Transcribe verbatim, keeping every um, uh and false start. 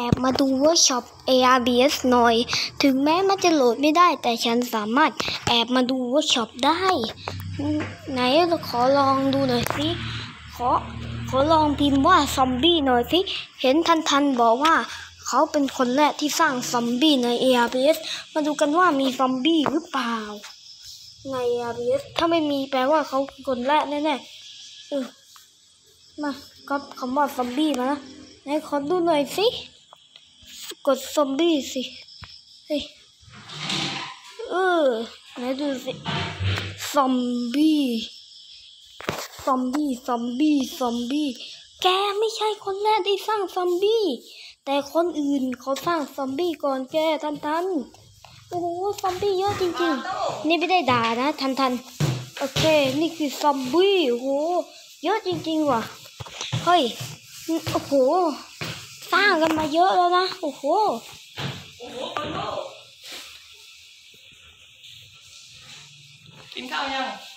อบมาดูเวิร์กช็อป เอ อาร์ บี เอส หน่อยถึงแม้มันจะโหลดไม่ได้แต่ฉันสามารถแอบมาดูเวิร์กช็อปได้ไหนเราขอลองดูหน่อยสิขอขอลองพิมพ์ว่าซอมบี้หน่อยสิเห็นทันทันบอกว่าเขาเป็นคนแรกที่สร้างซอมบี้ใน เอ อาร์ บี เอส มาดูกันว่ามีซอมบี้หรือเปล่าใน เอ อาร์ บี เอส ถ้าไม่มีแปลว่าเขาคนแรกแน่ๆเออมาก๊อปคำว่าซอมบี้มานะไหนขอดูหน่อยสิกดซอมบี้สิเฮ้ยเออไหนดูสิซอมบี้ซอมบี้ซอมบี้ซอมบี้แกไม่ใช่คนแรกที่สร้างซอมบี้แต่คนอื่นเขาสร้างซอมบี้ก่อนแกทันทันโอ้โหซอมบี้เยอะจริงๆนี่ไม่ได้ด่านะทันทันโอเคนี่คือซอมบี้โอ้โหเยอะจริงๆว่ะเฮ้ยโอ้โหสร้างกันมาเยอะแล้วนะโอ้โหกินข้าวยัง